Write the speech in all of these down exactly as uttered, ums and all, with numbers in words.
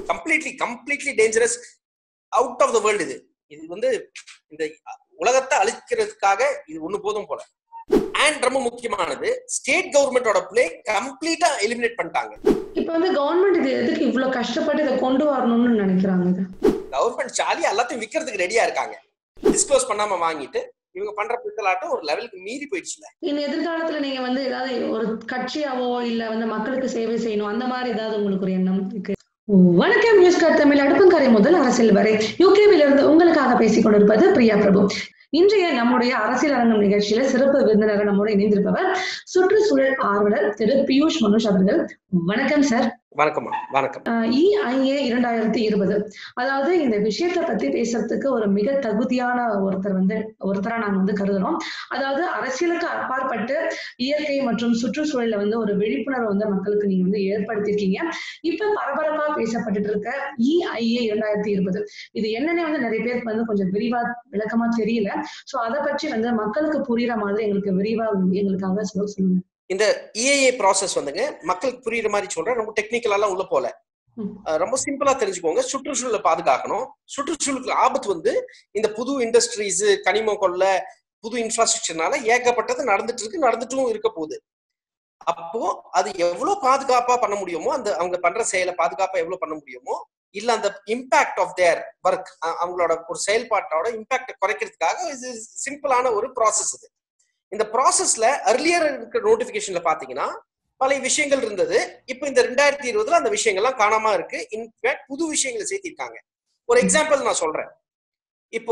Completely completely dangerous, out of the world. இது இது வந்து இந்த உலகத்தை அழிக்கிறதுக்காக இது ஒண்ணு போதும் போல. அண்ட் ரொம்ப முக்கியமானது, ஸ்டேட் கவர்மெண்டோட பிளே கம்ப்ளீட்டா எலிமினேட் பண்ணிட்டாங்க. இப்போ வந்து கவர்மெண்ட் இது எதுக்கு இவ்வளவு கஷ்டப்பட்டு இதை கொண்டு வரணும்னு நினைக்கிறாங்க? கவர்மெண்ட் சாலி எல்லாத்தையும் விற்கிறதுக்கு ரெடியா இருக்காங்க. டிஸ்க்ளோஸ் பண்ணாம வாங்கிட்டு இவங்க பண்ற பித்தலாட்டம் ஒரு லெவலுக்கு மீறி போயிடுச்சுல. இன்னும் எதிர்காலத்துல நீங்க வந்து ஏதாவது ஒரு கட்சியாவோ இல்ல வந்து மக்களுக்கு சேவை செய்யணும் அந்த மாதிரி ஏதாவது உங்களுக்கு ஒரு எண்ணம் இருக்கு? வணக்கம், நியூஸ் கார் தமிழ். அடுப்பங்கரை முதல் அரசியல் வரை யூகேவில் இருந்து உங்களுக்காக பேசிக் கொண்டிருப்பது பிரியா பிரபு. இன்றைய நம்முடைய அரசியல் அரங்கம் நிகழ்ச்சியில சிறப்பு விருந்தினர் நம்மோடு இணைந்திருப்பவர் சுற்றுச்சூழல் ஆர்வலர் திரு பியூஷ் மனுஷ் அவர்கள். வணக்கம் சார். வணக்கம் வணக்கம். இ ஐ ஏ இரண்டாயிரத்தி இருபது, அதாவது இந்த விஷயத்தை பத்தி பேசுறதுக்கு ஒரு மிக தகுதியான ஒருத்தர் வந்து ஒருத்தரா நாங்க வந்து கருதுறோம். அதாவது அரசியலுக்கு அப்பாற்பட்டு இயற்கை மற்றும் சுற்றுச்சூழல வந்து ஒரு விழிப்புணர்வு வந்து மக்களுக்கு நீங்க வந்து ஏற்படுத்திருக்கீங்க. இப்ப பரபரப்பா பேசப்பட்டு இருக்க இ ஐ ஏ இரண்டாயிரத்தி இருபது, இது என்னன்னு வந்து நிறைய பேருக்கு வந்து கொஞ்சம் விரிவா விளக்கமா தெரியல. சோ அதை பற்றி வந்து மக்களுக்கு புரியுற மாதிரி எங்களுக்கு விரிவா எங்களுக்காக சொல்லுங்க. இந்த E I A ப்ராசஸ் வந்துங்க மக்களுக்கு புரியுற மாதிரி சொல்றேன். ரொம்ப டெக்னிக்கலெல்லாம் உள்ள போல, ரொம்ப சிம்பிளா தெரிஞ்சுக்கோங்க. சுற்றுச்சூழலை பாதுகாக்கணும். சுற்றுச்சூழலுக்கு ஆபத்து வந்து இந்த புது இண்டஸ்ட்ரீஸ், கனிம கொள்ள, புது இன்ஃப்ராஸ்ட்ரக்சர்னால ஏகப்பட்டது நடந்துட்டு இருக்கு, நடந்துட்டும் இருக்க போகுது. அப்போ அது எவ்வளவு பாதுகாப்பா பண்ண முடியுமோ, அந்த அவங்க பண்ற செயலை பாதுகாப்பா எவ்வளவு பண்ண முடியுமோ, இல்ல அந்த இம்பாக்ட் ஆஃப் தேர் ஒர்க், அவங்களோட ஒரு செயல்பாட்டோட இம்பாக்ட குறைக்கிறதுக்காக இது சிம்பிளான ஒரு ப்ராசஸ். இது இந்த ப்ராசஸ்ல அர்லியர் இருக்கிற நோட்டிபிகேஷன்ல பாத்தீங்கன்னா பல விஷயங்கள் இருந்தது. இப்ப இந்த ரெண்டாயிரத்தி இருபதுல அந்த விஷயங்கள்லாம் காணாம இருக்கு. இன்ஃபேக்ட் புது விஷயங்களை சேர்த்திருக்காங்க. ஒரு எக்ஸாம்பிள் நான் சொல்றேன். இப்போ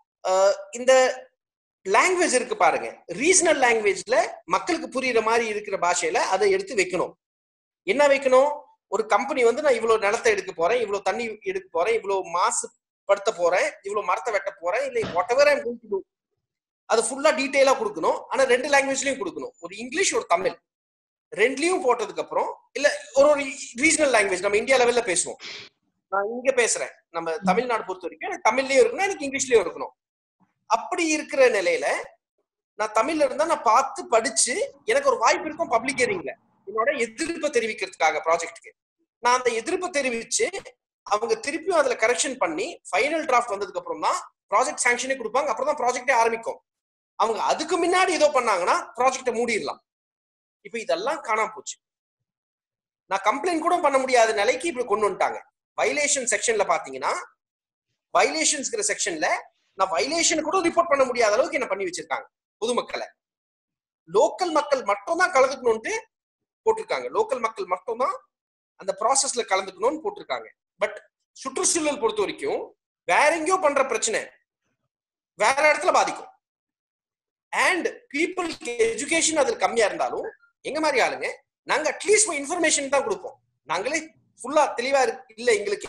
இந்த லாங்குவேஜ் இருக்கு பாருங்க, ரீஜனல் லாங்குவேஜ்ல மக்களுக்கு புரியுற மாதிரி இருக்கிற பாஷையில அதை எடுத்து வைக்கணும். என்ன வைக்கணும்? ஒரு கம்பெனி வந்து நான் இவ்வளவு நிலத்தை எடுக்க போறேன், இவ்வளவு தண்ணி எடுக்க போறேன், இவ்வளவு மாசு படுத்த போறேன், இவ்வளவு மரத்தை வெட்ட போறேன், இல்லை whatever I am going to to, அது ஃபுல்லா டீடைலா கொடுக்கணும். ஆனா ரெண்டு லாங்குவேஜ்லயும் கொடுக்கணும். ஒரு இங்கிலீஷ், ஒரு தமிழ், ரெண்டுலயும் போட்டதுக்கு அப்புறம் இல்ல ஒரு ஒரு ரீஜனல் லாங்குவேஜ் நம்ம இந்தியா லெவல்ல பேசுவோம். நான் இங்க பேசுறேன், நம்ம தமிழ்நாடு பொறுத்த வரைக்கும் எனக்கு தமிழ்லயும் இருக்கணும், எனக்கு இங்கிலீஷ்லயும் இருக்கணும். அப்படி இருக்கிற நிலையில நான் தமிழ்ல இருந்தா நான் பார்த்து படிச்சு எனக்கு ஒரு வாய்ப்பு இருக்கும் பப்ளிக் ஹியரிங்ல என்னோட எதிர்ப்பை தெரிவிக்கிறதுக்காக ப்ராஜெக்டுக்கு. நான் அந்த எதிர்ப்பை தெரிவிச்சு அவங்க திருப்பியும் அதுல கரெக்ஷன் பண்ணி ஃபைனல் டிராஃப்ட் வந்ததுக்கு அப்புறம் தான் ப்ராஜெக்ட் சாங்ஷனே கொடுப்பாங்க. அப்புறம் தான் ப்ராஜெக்டே ஆரம்பிக்கும். அவங்க அதுக்கு முன்னாடி ஏதோ பண்ணாங்கன்னா ப்ராஜெக்டை மூடிடலாம். இப்ப இதெல்லாம் காணாம போச்சு. நான் கம்ப்ளைண்ட் கூட பண்ண முடியாத நிலைக்கு இப்படி கொண்டு வந்துட்டாங்க. வயலேஷன் செக்ஷன்ல பாத்தீங்கன்னா, வயலேஷன்ஸ்ங்கிற செக்ஷன்ல நான் வயலேஷன் கூட ரிப்போர்ட் பண்ண முடியாத அளவுக்கு என்ன பண்ணி வச்சிருக்காங்க. பொதுமக்களை, லோக்கல் மக்கள் மட்டும் தான் கலந்துக்கணும்னு போட்டிருக்காங்க. லோக்கல் மக்கள் மட்டும் தான் அந்த ப்ராசஸ்ல கலந்துக்கணும்னு போட்டிருக்காங்க. பட் சுற்றுச்சூழல் பொறுத்த வரைக்கும் வேற எங்கேயோ பண்ற பிரச்சனை வேற இடத்துல பாதிக்கும். அண்ட் பீப்புளுக்கு எஜுகேஷன் அதுல கம்மியா இருந்தாலும் எங்க மாதிரி ஆளுங்க நாங்க அட்லீஸ்ட் இன்ஃபர்மேஷன் தான் கொடுப்போம். நாங்களே ஃபுல்லா தெளிவா இல்ல எங்களுக்கு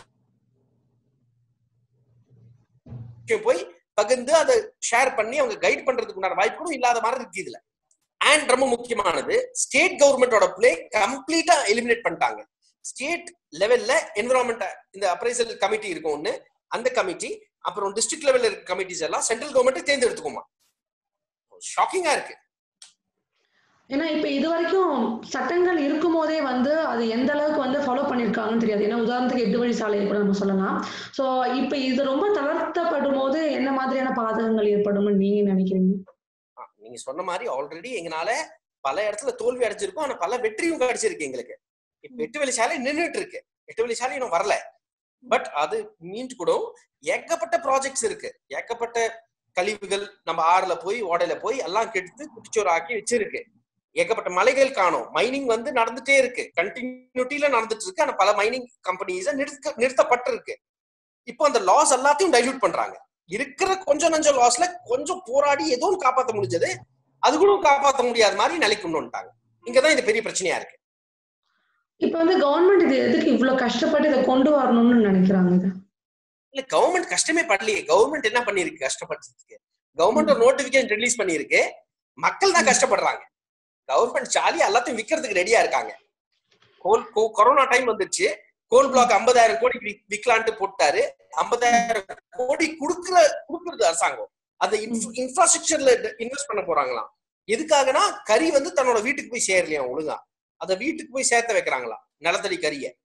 போய் பகிர்ந்து அதை ஷேர் பண்ணி அவங்க கைட் பண்றதுக்கு உண்டான வாய்ப்பு கூட இல்லாத மாதிரி இருக்கு இதுல. அண்ட் ரொம்ப முக்கியமானது, ஸ்டேட் கவர்மெண்டோட பிளே கம்ப்ளீட்டா எலிமினேட் பண்ணிட்டாங்க. ஸ்டேட் லெவல்ல என்விரான்மெண்ட் இந்த அப்ரைசல் கமிட்டி இருக்கும் ஒண்ணு, அந்த கமிட்டி, அப்புறம் டிஸ்ட்ரிக்ட் லெவல்ல இருக்க கமிட்டிஸ் எல்லாம் சென்ட்ரல் கவர்மெண்ட் தேர்ந்தெடுத்துக்குமா. ஷாக்கிங்கா இருக்கு. ஏன்னா இப்ப இது வரைக்கும் சட்டங்கள் இருக்கும் போதே வந்து அது எந்த அளவுக்கு வந்து ஃபாலோ பண்ணிருக்காங்கன்னு தெரியாது. ஏன்னா உதாரணத்துக்கு எட்டு வழி சாலையை கூட நம்ம சொல்லலாம். சோ இப்ப இது ரொம்ப தளர்த்தப்படும் போது என்ன மாதிரியான பாதகங்கள் ஏற்படும் நீங்க நினைக்கிறீங்க? நீங்க சொன்ன மாதிரி ஆல்ரெடி எங்களால பல இடத்துல தோல்வி அடைஞ்சிருக்கும், ஆனா பல வெற்றியும் கிடைச்சிருக்கு எங்களுக்கு. இப்ப எட்டு வழி சாலை நின்றுட்டு இருக்கு, எட்டு வழி சாலை இன்னும் வரல. பட் அது மீண்டு கூட ஏகப்பட்ட ப்ராஜெக்ட்ஸ் இருக்கு, ஏகப்பட்ட கழிவுகள் நம்ம ஆறுல போய் ஓடையில போய் எல்லாம் கெடுத்து குட்டிச்சோறு ஆக்கி வச்சிருக்கு. ஏகப்பட்ட மலைகள் காணும். மைனிங் வந்து நடந்துட்டே இருக்கு, கண்டினியூட்டில நடந்துட்டு இருக்கு. ஆனா பல மைனிங் கம்பெனிஸ் நிறுத்த நிறுத்தப்பட்டிருக்கு. இப்போ அந்த லாஸ் எல்லாத்தையும் டைல்யூட் பண்றாங்க. இருக்கிற கொஞ்சம் நஞ்சம் லாஸ்ல கொஞ்சம் போராடி ஏதோ காப்பாற்ற முடிஞ்சது, அது கூட காப்பாற்ற முடியாத மாதிரி நிலைக்கு கொண்டு வந்துட்டாங்க. இங்கதான் இது பெரிய பிரச்சனையா இருக்கு. இப்ப வந்து கவர்மெண்ட் இது எதுக்கு இவ்வளவு கஷ்டப்பட்டு இதை கொண்டு வரணும்னு நினைக்கிறாங்க? இல்ல, கவர்மெண்ட் கஷ்டமே படலையே. கவர்மெண்ட் என்ன பண்ணிருக்கு கஷ்டப்படுறதுக்கு? கவர்மெண்ட் நோட்டிபிகேஷன் ரிலீஸ் பண்ணிருக்கு, மக்கள் தான் கஷ்டப்படுறாங்க. கவர்மெண்ட் சாலி எல்லாத்தையும் விற்கிறதுக்கு ரெடியா இருக்காங்க. கொரோனா டைம் வந்துச்சு, கோல் பிளாக் ஐம்பதாயிரம் கோடி விற்கலான்ட்டு போட்டாரு. ஐம்பதாயிரம் கோடி கொடுக்குற கொடுக்குறது அரசாங்கம். அந்த இன்ஃப்ராஸ்ட்ரக்சர்ல இன்வெஸ்ட் பண்ண போறாங்களாம். எதுக்காகனா கறி வந்து தன்னோட வீட்டுக்கு போய் சேரலையா ஒழுங்கா, அத வீட்டுக்கு போய் சேர்த்த வைக்கிறாங்களா நிலத்தடி கறிய.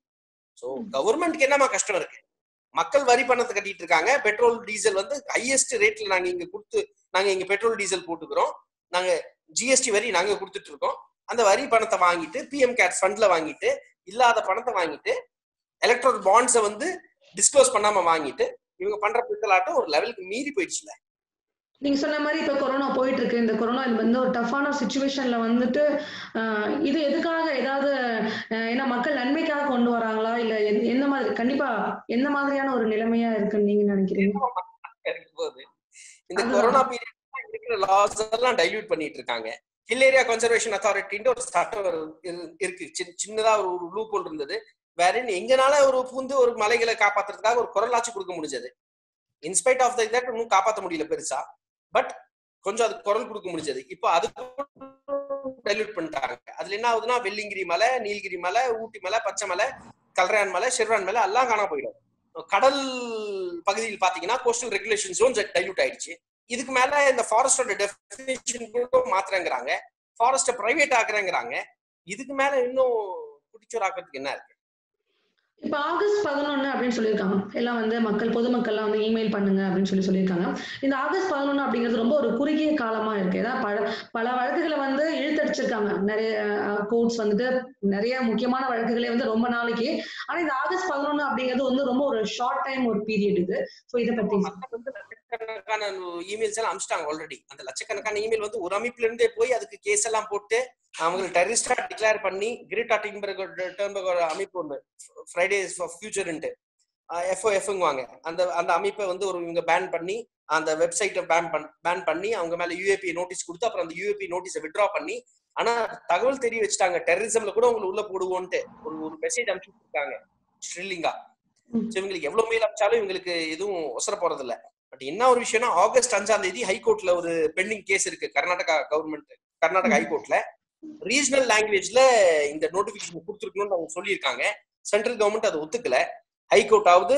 சோ கவர்மெண்ட்க்கு என்னமா கஷ்டம் இருக்கு? மக்கள் வரி பணத்தை கட்டிட்டு இருக்காங்க. பெட்ரோல் டீசல் வந்து ஹையஸ்ட் ரேட்ல நாங்க இங்க கொடுத்து நாங்க இங்க பெட்ரோல் டீசல் போட்டுக்கிறோம். நாங்க ஜிஎஸ்டி வரி நாங்க கொடுத்துட்டு இருக்கோம். அந்த வரி பணத்தை வாங்கிட்டு பிஎம் கேர் ஃபண்ட்ல வாங்கிட்டு இல்லாத பணத்தை வாங்கிட்டு எலக்ட்ரல் பாண்ட்ஸை வந்து டிஸ்க்ளோஸ் பண்ணாம வாங்கிட்டு இவங்க பண்ற பித்தலாட்டம் ஒரு லெவலுக்கு மீறி போயிடுச்சுல. நீங்க சொன்ன மாதிரி இப்ப கொரோனா போயிட்டு இருக்கு. இந்த கொரோனா வந்து ஒரு டஃப்பான சிச்சுவேஷன்ல வந்துட்டு இது எதுக்காக ஏதாவது ஏன்னா மக்கள் நன்மைக்காக கொண்டு வராங்களா இல்ல என்ன மாதிரி கண்டிப்பா எந்த மாதிரியான ஒரு நிலைமையா இருக்குன்னு நீங்க நினைக்கிறீங்க? போது இந்த கொரோனா பீரியட் இருக்கிற லாஸ் எல்லாம் டைல்யூட் பண்ணிட்டு இருக்காங்க. ஹில் ஏரியா கன்சர்வேஷன் அத்தாரிட்டின்னு ஒரு சட்டம் இருக்கு. சின்னதா ஒரு லூப் ஹோல் இருந்தது. வேற எங்கனால ஒரு பூந்து ஒரு மலைகளை காப்பாத்துறதுக்காக ஒரு குரலாச்சு கொடுக்க முடிஞ்சது. இன்ஸ்பைட் ஆஃப் தட் இன்னும் காப்பாற்ற முடியல பெருசா. பட் கொஞ்சம் அது குரல் கொடுக்க முடிஞ்சது. இப்போ அது டைல்யூட் பண்ணிட்டாங்க. அதுல என்ன ஆகுதுன்னா வெள்ளிங்கிரி மலை, நீலகிரி மலை, ஊட்டி மலை, பச்சை மலை, கல்ரான் மலை, ஷெர்வான் மலை எல்லாம் காணாம போயிடும். கடல் பகுதியில் பாத்தீங்கன்னா கோஸ்டல் ரெகுலேஷன் ஜோன் டைல்யூட் ஆயிடுச்சு. இதுக்கு மேல இந்த ஃபாரஸ்டோட டெஃபினிஷன் கூட மாத்துறேங்கிறாங்க, ஃபாரஸ்ட பிரைவேட் ஆக்குறேங்கிறாங்க. இதுக்கு மேல இன்னும் குடிச்சோர் ஆக்கிறதுக்கு என்ன இருக்கு? இப்ப ஆகஸ்ட் பதினொன்னு அப்படின்னு சொல்லியிருக்காங்க. எல்லாம் வந்து மக்கள் பொதுமக்கள்லாம் வந்து இமெயில் பண்ணுங்க அப்படின்னு சொல்லி சொல்லியிருக்காங்க. இந்த ஆகஸ்ட் பதினொன்னு அப்படிங்கிறது ரொம்ப ஒரு குறுகிய காலமா இருக்கு. ஏன்னா பல பல வழக்குகளை வந்து இழுத்தடிச்சிருக்காங்க. நிறைய கோர்ட்ஸ் வந்துட்டு நிறைய முக்கியமான வழக்குகளே வந்து ரொம்ப நாளைக்கு. ஆனா இந்த ஆகஸ்ட் பதினொன்னு அப்படிங்கிறது வந்து ரொம்ப ஒரு ஷார்ட் டைம் ஒரு பீரியட் இது. சோ இதை பத்தி லட்சக்கணக்கான இமெயில்ஸ் எல்லாம் அனுப்பிச்சிட்டாங்க ஆல்ரெடி. அந்த லட்சக்கணக்கான இமெயில் வந்து ஒரு அமைப்புல இருந்தே போய் அதுக்கு கேஸ் எல்லாம் போட்டு அவங்களுக்கு டெரரிஸ்டா டிக்ளேர் பண்ணி கிரேட்டா டிம்பர்க் அமைப்பு ஒண்ணு ஃப்ரைடேஸ் ஃபார் ஃபியூச்சர்ன்ட்டு எஃப்ஓஎஃப்ங்குவாங்க. அந்த அந்த அமைப்பை வந்து ஒரு இவங்க பேன் பண்ணி அந்த வெப்சைட்டை பேன் பண் பேன் பண்ணி அவங்க மேல யூஏபி நோட்டீஸ் கொடுத்து அப்புறம் அந்த யூஏபி நோட்டீஸை வித்ட்ரா பண்ணி ஆனா தகவல் தெரிய வச்சுட்டாங்க டெரரிசம்ல கூட உங்களுக்கு உள்ள போடுவோன்ட்டு ஒரு ஒரு மெசேஜ் அனுப்பிச்சு இருக்காங்க ஸ்ரீலிங்கா. இவங்களுக்கு எவ்வளவு மெயில் அனுப்பிச்சாலும் இவங்களுக்கு எதுவும் ஒசர போறது இல்ல. பட் என்ன ஒரு விஷயம்னா ஆகஸ்ட் அஞ்சாம் தேதி ஹைகோர்ட்ல ஒரு பெண்டிங் கேஸ் இருக்கு. கர்நாடகா கவர்மெண்ட் கர்நாடகா ஹைகோர்ட்ல ரீஜனல் லாங்குவேஜ்ல இந்த நோட்டிபிகேஷன் கொடுத்துருக்கணும்னு அவங்க சொல்லியிருக்காங்க. சென்ட்ரல் கவர்மெண்ட் அதை ஒத்துக்கல. ஹைகோர்ட் ஆவது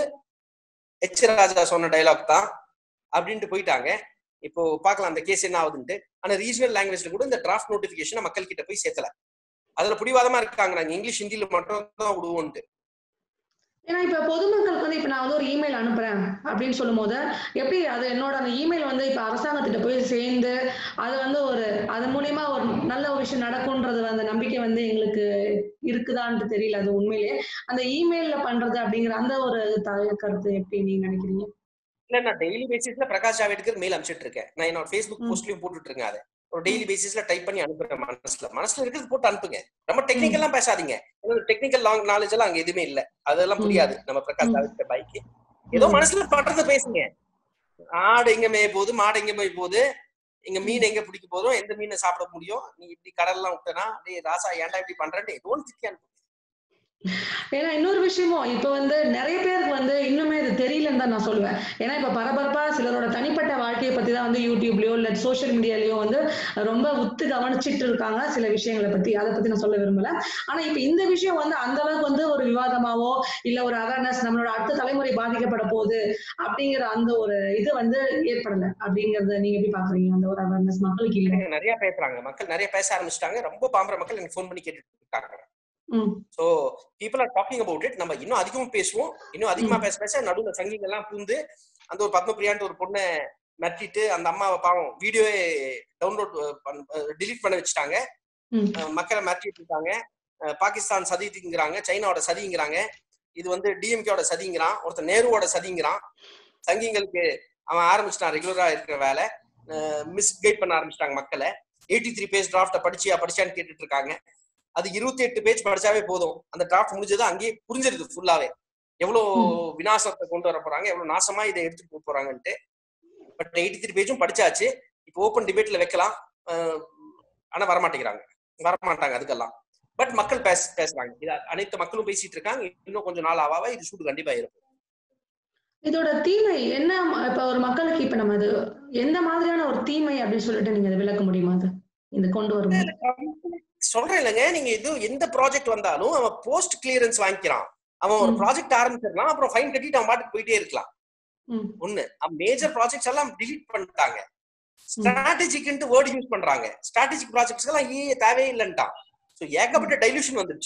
எச் ராஜா சொன்ன டைலாக் தான் அப்படின்ட்டு போயிட்டாங்க. இப்போ பாக்கலாம் அந்த கேஸ் என்ன ஆகுதுன்ட்டு. ஆனா ரீஜனல் லாங்குவேஜ்ல கூட இந்த டிராஃப்ட் நோட்டிபிகேஷன் மக்கள் கிட்ட போய் சேர்த்தல. அதுல பிடிவாதமா இருக்காங்க, நாங்க இங்கிலீஷ் ஹிந்தியில மட்டும் தான் விடுவோம்ட்டு. ஏன்னா இப்ப பொதுமக்களுக்கு வந்து இப்ப நான் வந்து ஒரு இமெயில் அனுப்புறேன் அப்படின்னு சொல்லும் போது எப்படி அது என்னோட அந்த இமெயில் வந்து இப்ப அரசாங்கத்திட்ட போய் சேர்ந்து அது வந்து ஒரு அது மூலியமா ஒரு நல்ல ஒரு விஷயம் நடக்கும்ன்றது அந்த நம்பிக்கை வந்து எங்களுக்கு இருக்குதான்னு தெரியல. அது உண்மையிலேயே அந்த இமெயில்ல பண்றது அப்படிங்கிற அந்த ஒரு கருத்து எப்படி நீங்க நினைக்கிறீங்க? இல்ல நான் டெய்லி பேசிஸ்ல பிரகாஷ் ஜாவேட்கர் மெயில் அனுப்பிச்சிட்டு இருக்கேன். நான் என்னோட ஃபேஸ்புக் போஸ்ட்லயும் போட்டுட்டு இருக்கேன். அதை ஒரு டெய்லி பேசிஸ்ல டைப் பண்ணி அனுப்புறேன். மனசுல மனசுல இருக்கிறது போட்டு அனுப்புங்க. ரொம்ப டெக்னிக்கல்லாம் பேசாதீங்க. டெக்னிக்கல் நாலேஜ் எல்லாம் அங்க எதுவுமே இல்ல. அதெல்லாம் புரியாது நம்ம பிரகாஷ் ஜாவேட்கர் பைக்கு. ஏதோ மனசுல பண்றத பேசுங்க. ஆடு எங்க மேய போகுது, மாடு எங்க மேய போகுது, எங்க மீன் எங்க பிடிக்க போதும், எந்த மீனை சாப்பிட முடியும், நீ இப்படி கடல்லாம் விட்டனா டே ராசா ஏன்டா இப்படி பண்றேன்னு ஏதோ ஒன்று திட்டி அனுப்பு. ஏன்னா இன்னொரு விஷயமும் இப்ப வந்து நிறைய பேருக்கு வந்து இன்னுமே இது தெரியலன்னு தான் நான் சொல்லுவேன். ஏன்னா இப்ப பரபரப்பா சிலரோட தனிப்பட்ட வாழ்க்கையை பத்தி தான் வந்து யூடியூப்லயோ இல்ல சோசியல் மீடியாலயோ வந்து ரொம்ப உத்து கவனிச்சுட்டு இருக்காங்க சில விஷயங்களை பத்தி. அதை பத்தி நான் சொல்ல விரும்பல. ஆனா இப்ப இந்த விஷயம் வந்து அந்த அளவுக்கு வந்து ஒரு விவாதமாவோ இல்ல ஒரு அவேர்னஸ் நம்மளோட அடுத்த தலைமுறை பாதிக்கப்பட போகுது அப்படிங்கிற அந்த ஒரு இது வந்து ஏற்படல அப்படிங்கறத நீங்க எப்படி பாக்குறீங்க? அந்த ஒரு அவேர்னஸ் மக்களுக்கு இல்ல. நிறைய பேசுறாங்க, மக்கள் நிறைய பேச ஆரம்பிச்சிட்டாங்க. ரொம்ப பாம்பர மக்கள் எனக்கு ஃபோன் பண்ணி கேட்டுட்டு இருக்காங்க. So people are talking about it. நம்ம இன்னும் அதிகமா பேசுவோம். இன்னும் அதிகமா பேச பேச நடுவுல சங்கிங்க எல்லாம் பூந்து அந்த ஒரு பத்மபிரியான்ட்டு ஒரு பொண்ணை நட்டிட்டு அந்த அம்மாவை பாவம் வீடியோவே டவுன்லோட் டிலீட் பண்ண வச்சுட்டாங்க. மக்களை மிரட்டிட்டு இருக்காங்க. பாகிஸ்தான் சதிங்கிறாங்க, சைனாவோட சதிங்கிறாங்க, இது வந்து டிஎம்கேவோட சதிங்கிறான், ஒருத்தர் நேருவோட சதிங்கிறான். சங்கிங்களுக்கு அவன் ஆரம்பிச்சிட்டான் ரெகுலரா இருக்கிற வேலை. மிஸ்கைட் பண்ண ஆரம்பிச்சிட்டாங்க மக்களை. எயிட்டி த்ரீ பேஜ் டிராஃப்ட படிச்சியா படிச்சான்னு கேட்டுட்டு இருக்காங்க. அது இருபத்தி எட்டு பேஜ் படிச்சாவே போதும். அந்த டிராஃப்ட் முடிஞ்சது அங்கேயே புரிஞ்சிருது ஃபுல்லாவே எவ்வளவு விநாசத்தை கொண்டு வர போறாங்க, எவ்வளவு நாசமா இதை எடுத்துட்டு போறாங்கன்ட்டு. பட் எயிட்டி த்ரீ பேஜும் படிச்சாச்சு. இப்போ ஓப்பன் டிபேட்ல வைக்கலாம். ஆனா வரமாட்டேங்கிறாங்க, வரமாட்டாங்க அதுக்கெல்லாம். பட் மக்கள் பேச பேசுறாங்க. இது அனைத்து மக்களும் பேசிட்டு இருக்காங்க. இன்னும் கொஞ்சம் நாள் ஆவாவா இது சூடு கண்டிப்பா இருக்கும். இதோட தீமை என்ன? இப்ப ஒரு மக்களுக்கு இப்ப நம்ம அது எந்த மாதிரியான ஒரு தீமை அப்படின்னு சொல்லிட்டு நீங்க அதை விளக்க முடியுமா? அது இந்த கொண்டு வரும் சொல்றேன் இல்லைங்க. நீங்க இது எந்த ப்ராஜெக்ட் வந்தாலும் அவன் போஸ்ட் கிளியரன்ஸ் வாங்கிக்கிறான். அவன் ஒரு ப்ராஜெக்ட் ஆரம்பிச்சிடலாம், அப்புறம் ஃபைன் கட்டிட்டு அவன் பாட்டுக்கு போயிட்டே இருக்கலாம். ஒண்ணு மேஜர் ப்ராஜெக்ட்ஸ் எல்லாம் டிலீட் பண்ணிட்டாங்க. ஸ்ட்ராட்டஜிக்ன்ட்டு வேர்ட் யூஸ் பண்றாங்க. ஸ்ட்ராட்டஜிக் ப்ராஜெக்ட்ஸ் எல்லாம் ஏ தேவையே இல்லைன்ட்டான். ஸோ ஏகப்பட்ட டைல்யூஷன் வந்துருச்சு.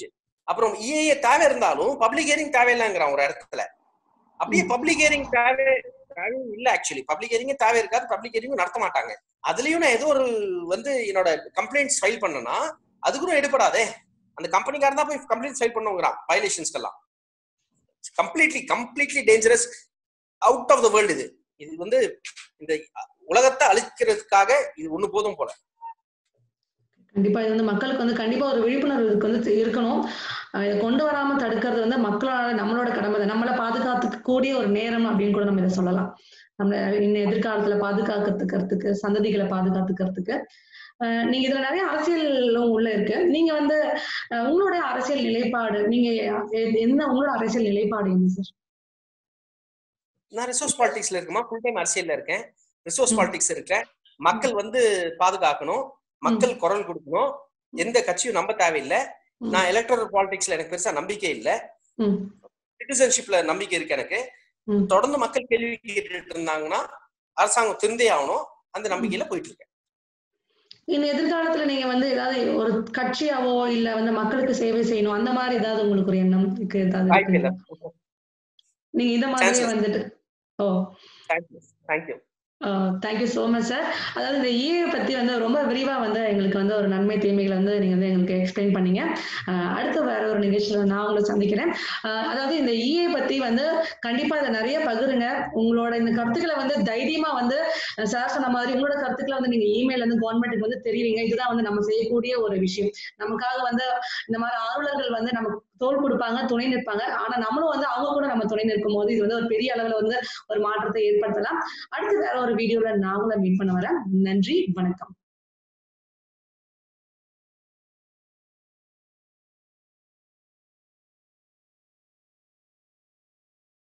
அப்புறம் இஏஏ தேவை இருந்தாலும் பப்ளிக் ஹியரிங் தேவையில்லைங்கிறான் ஒரு இடத்துல. அப்படியே பப்ளிக் ஹியரிங் தேவை தேவை இல்ல. ஆக்சுவலி பப்ளிக் ஹியரிங் தேவை இருக்காது, பப்ளிக் ஹியரிங் நடத்த மாட்டாங்க. அதுலயும் நான் ஏதோ ஒரு வந்து என்னோட கம்ப்ளைண்ட்ஸ் ஃபைல் பண்ணனா அது கூட எடுபடாதே. அந்த கம்பெனிக்காரன் தான் போய் கம்ப்ளைண்ட் ஃபைல் பண்ணுங்கிறான் வயலேஷன்ஸ்க்கெல்லாம். Completely completely dangerous, out of the world. இது இது வந்து இந்த உலகத்தை அழிக்கிறதுக்காக இது ஒண்ணு போதும் போல. கண்டிப்பா இது வந்து மக்களுக்கு வந்து கண்டிப்பா ஒரு விழிப்புணர்வு இதுக்கு வந்து இருக்கணும். இதை கொண்டு வராம தடுக்கிறது வந்து மக்களோட நம்மளோட கடமை தான். நம்மளை பாதுகாத்துக்க கூடிய ஒரு நேரம் அப்படின்னு கூட நம்ம இதை சொல்லலாம். நம்ம இன்னும் எதிர்காலத்துல பாதுகாக்கிறதுக்கிறதுக்கு, சந்ததிகளை பாதுகாத்துக்கிறதுக்கு. அஹ் நீங்க இதுல நிறைய அரசியலும் உள்ள இருக்கு. நீங்க வந்து உங்களோட அரசியல் நிலைப்பாடு, நீங்க என்ன உங்களோட அரசியல் நிலைப்பாடு என்ன சார்? நான் ரிசோர்ஸ் பாலிடிக்ஸ்ல இருக்குமா, ஃபுல் டைம் அரசியல்ல இருக்கேன். ரிசோர்ஸ் பாலிடிக்ஸ் இருக்கேன். மக்கள் வந்து பாதுகாக்கணும், மக்கள் குரல் கொடுக்கணும். எந்த கட்சியும் நம்ப தேவையில்லை. நான் எலக்ட்ரல் பாலிடிக்ஸ்ல எனக்கு பெருசா நம்பிக்கை இல்லை. சிட்டிசன்ஷிப்ல நம்பிக்கை இருக்கு எனக்கு. தொடர்ந்து மக்கள் கேள்வி கேட்டுட்டு இருந்தாங்கன்னா அரசாங்கம் திருந்தே ஆகணும். அந்த நம்பிக்கையில போயிட்டு இருக்கேன். இந்த எதிர்காலத்துல நீங்க வந்து ஏதாவது ஒரு கட்சியாவோ இல்ல வந்து மக்களுக்கு சேவை செய்யணும் அந்த மாதிரி ஏதாவது உங்களுக்கு ஒரு எண்ணம் இருக்கு? ஏதாவது நீங்க இந்த மாதிரியே வந்துட்டு oh thank you thank you thank you so much sir. அதாவது இந்த இஏ பத்தி வந்து ரொம்ப விரிவா வந்து எங்களுக்கு வந்து ஒரு நன்மை தீமைகளை வந்து நீங்க வந்து எங்களுக்கு எக்ஸ்பிளைன் பண்ணீங்க. அடுத்து வேற ஒரு நிகழ்ச்சியில நான் உங்களை சந்திக்கிறேன். அதாவது இந்த இஏ பத்தி வந்து கண்டிப்பா இதை நிறைய பகிருங்க. உங்களோட இந்த கருத்துக்களை வந்து தைரியமா வந்து சார் சொன்ன மாதிரி உங்களோட கருத்துக்களை வந்து நீங்க இமெயில் வந்து கவர்மெண்ட்டுக்கு வந்து தெரிவிங்க. இதுதான் வந்து நம்ம செய்யக்கூடிய ஒரு விஷயம். நமக்காக வந்து இந்த மாதிரி ஆர்வலர்கள் வந்து நமக்கு தோல் கொடுப்பாங்க, துணை நிற்பாங்க. ஆனா நம்மளும் வந்து அவங்க கூட நம்ம துணை நிற்கும் போது இது வந்து ஒரு பெரிய அளவுல வந்து ஒரு மாற்றத்தை ஏற்படுத்தலாம். அடுத்து வேற ஒரு வீடியோல நான் உங்களை மீட் பண்ண வரேன். நன்றி, வணக்கம்.